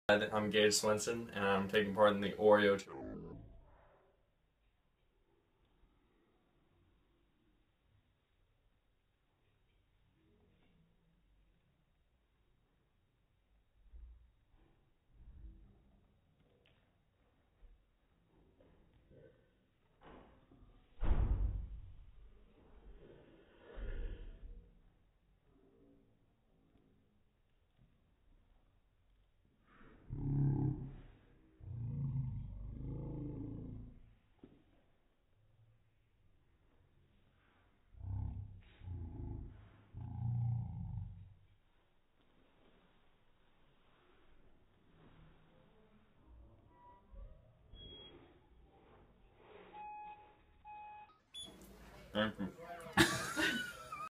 I'm Gage Swenson, and I'm taking part in the Oreo tour. Thank you.